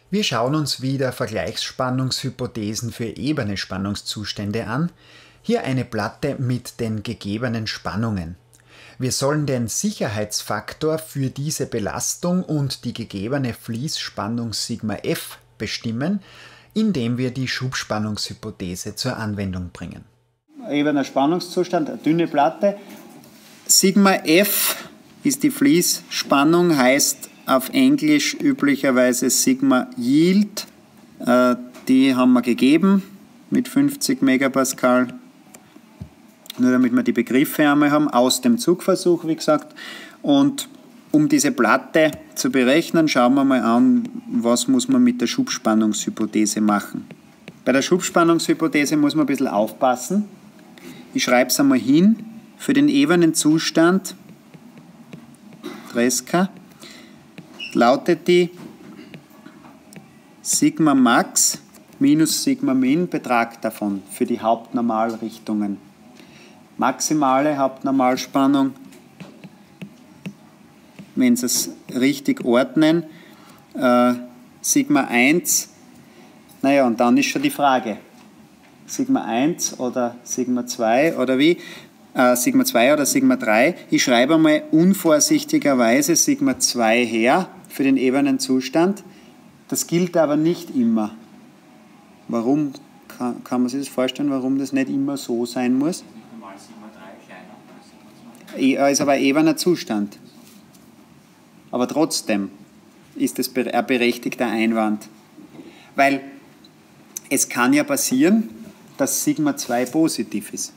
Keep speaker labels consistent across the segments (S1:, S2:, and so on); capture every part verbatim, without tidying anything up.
S1: Wir schauen uns wieder Vergleichsspannungshypothesen für ebene Spannungszustände an. Hier eine Platte mit den gegebenen Spannungen. Wir sollen den Sicherheitsfaktor für diese Belastung und die gegebene Fließspannung Sigma F bestimmen, indem wir die Schubspannungshypothese zur Anwendung bringen.
S2: Ebener Spannungszustand, eine dünne Platte. Sigma F ist die Fließspannung, heißt auf Englisch üblicherweise Sigma Yield. Die haben wir gegeben mit fünfzig Megapascal. Nur damit wir die Begriffe einmal haben, aus dem Zugversuch, wie gesagt. Und um diese Platte zu berechnen, schauen wir mal an, was muss man mit der Schubspannungshypothese machen. Bei der Schubspannungshypothese muss man ein bisschen aufpassen. Ich schreibe es einmal hin. Für den ebenen Zustand, Tresca, lautet die Sigma Max minus Sigma Min, Betrag davon für die Hauptnormalrichtungen. Maximale Hauptnormalspannung, wenn Sie es richtig ordnen, äh, Sigma eins, naja, und dann ist schon die Frage, Sigma eins oder Sigma zwei oder wie, äh, Sigma zwei oder Sigma drei. Ich schreibe einmal unvorsichtigerweise Sigma zwei her für den ebenen Zustand. Das gilt aber nicht immer. Warum, kann, kann man sich das vorstellen, warum das nicht immer so sein muss? Er ist aber ein ebener Zustand. Aber trotzdem ist das ein berechtigter Einwand. Weil es kann ja passieren, dass Sigma zwei positiv ist.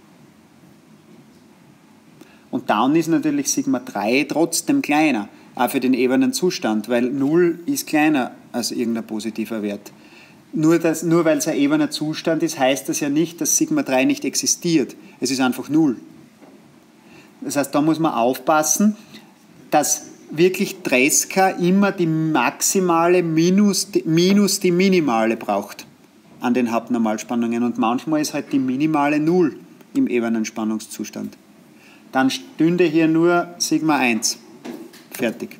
S2: Und dann ist natürlich Sigma drei trotzdem kleiner, auch für den ebenen Zustand, weil null ist kleiner als irgendein positiver Wert. Nur, das, nur weil es ein ebener Zustand ist, heißt das ja nicht, dass Sigma drei nicht existiert. Es ist einfach null. Das heißt, da muss man aufpassen, dass wirklich Tresca immer die maximale minus die, minus die minimale braucht an den Hauptnormalspannungen. Und manchmal ist halt die minimale null im ebenen Spannungszustand. Dann stünde hier nur Sigma eins. Fertig.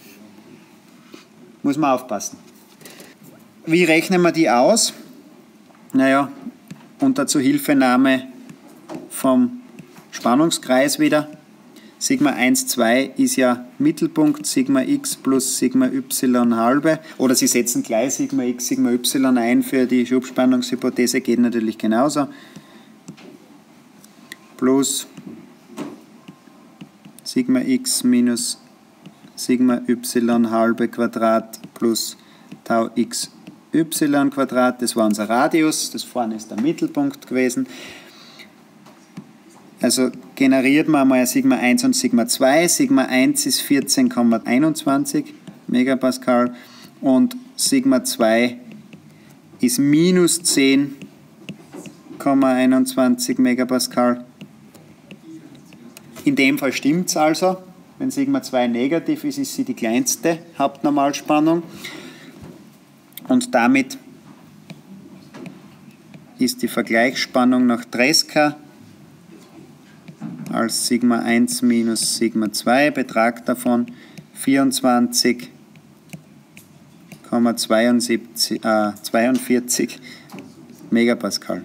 S2: Muss man aufpassen. Wie rechnen wir die aus? Naja, unter Zuhilfenahme vom Spannungskreis wieder. Sigma eins, zwei ist ja Mittelpunkt, Sigma x plus Sigma y halbe. Oder Sie setzen gleich Sigma x, Sigma y ein für die Schubspannungshypothese, geht natürlich genauso. Plus Sigma x minus Sigma y halbe Quadrat plus Tau x y Quadrat. Das war unser Radius, das vorne ist der Mittelpunkt gewesen. Also generiert man einmal Sigma eins und Sigma zwei. Sigma eins ist vierzehn Komma einundzwanzig Megapascal und Sigma zwei ist minus zehn Komma einundzwanzig Megapascal. In dem Fall stimmt es also. Wenn Sigma zwei negativ ist, ist sie die kleinste Hauptnormalspannung. Und damit ist die Vergleichsspannung nach Tresca als Sigma eins minus Sigma zwei, Betrag davon vierundzwanzig Komma zweiundvierzig Megapascal.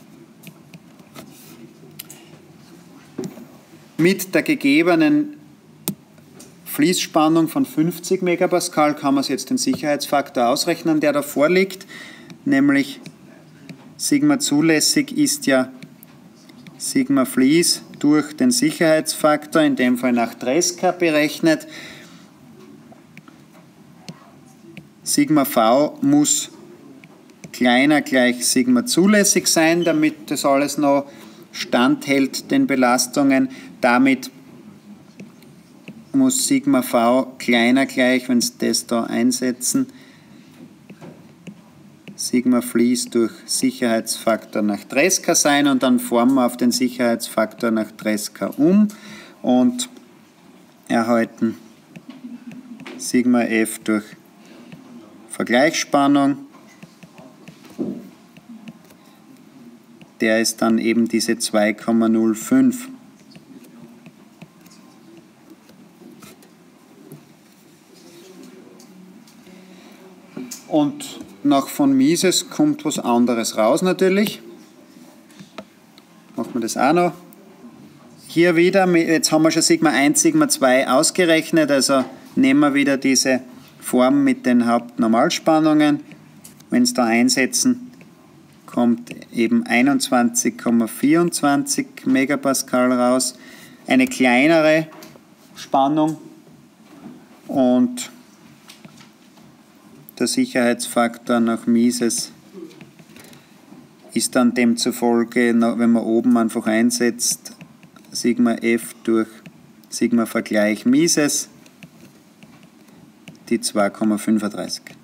S2: Mit der gegebenen Fließspannung von fünfzig Megapascal kann man sich jetzt den Sicherheitsfaktor ausrechnen, der da vorliegt, nämlich Sigma zulässig ist ja Sigma Fließ durch den Sicherheitsfaktor, in dem Fall nach Tresca berechnet. Sigma V muss kleiner gleich Sigma zulässig sein, damit das alles noch standhält den Belastungen. Damit muss Sigma V kleiner gleich, wenn Sie das da einsetzen, Sigma Fließ durch Sicherheitsfaktor nach Tresca sein und dann formen wir auf den Sicherheitsfaktor nach Tresca um und erhalten Sigma F durch Vergleichsspannung. Der ist dann eben diese zwei Komma null fünf. Und nach von Mises kommt was anderes raus natürlich. Machen wir das auch noch. Hier wieder, jetzt haben wir schon Sigma eins, Sigma zwei ausgerechnet, also nehmen wir wieder diese Form mit den Hauptnormalspannungen. Wenn Sie da einsetzen, kommt eben einundzwanzig Komma vierundzwanzig Megapascal raus. Eine kleinere Spannung und der Sicherheitsfaktor nach Mises ist dann demzufolge, wenn man oben einfach einsetzt, Sigma F durch Sigma Vergleich Mises, die zwei Komma fünfunddreißig.